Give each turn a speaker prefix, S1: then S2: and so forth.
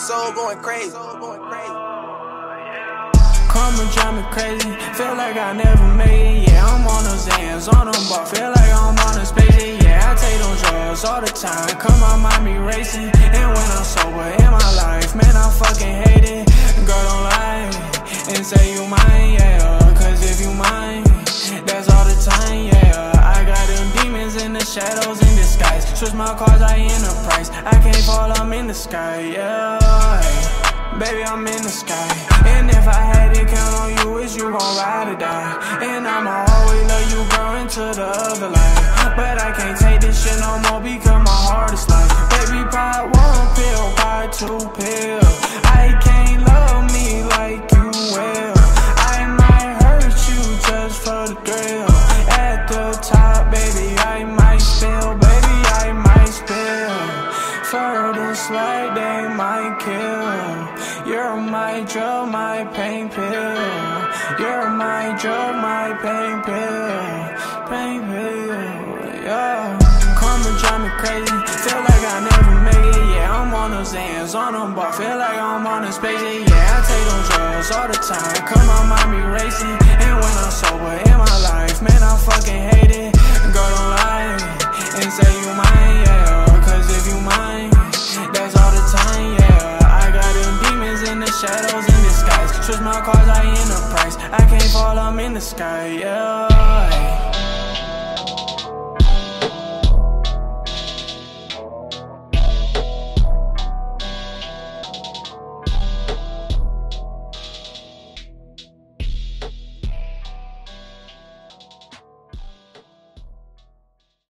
S1: soul going crazy.
S2: Karma drive me crazy, feel like I never made it. Yeah, I'm on those ends, on them bar, feel like I'm on a space. Yeah, I take those drugs all the time, come my mind be racing. And when I'm sober in my life, man, I fucking hate it. Girl, don't lie and say you mine, yeah. Cause if you mine, that's all the time, yeah. I got them demons in the shadows in disguise. Switch my cars, I enterprise. I can't fall, I'm in the sky, yeah. Baby, I'm in the sky. And if I had to count on you, it's you gon' ride or die. And I'ma always love you, girl, into the other life. But I can't take this shit no more because my heart is like, baby, pop 1 pill, pop 2 pill. I can't love me like you will. I might hurt you just for the thrill. At the top, baby, I might spill. Baby, I might spill. Further slide, they might kill. You're my drug, my pain pill. You're my drug, my pain pill. Pain pill, yeah. Karma drive me crazy, feel like I never made it. Yeah, I'm on those ends, on them bar, feel like I'm on a space. Yeah, I take those drugs all the time, come my mind be racing. And when I'm sober in my life, man, I fucking hate it. Girl, don't lie and say you mine, yeah. Cause if you mine, that's all the time, yeah. I got them demons in the shadows in disguise. Switch my cars, I enterprise. I can't fall, I'm in the sky, yeah.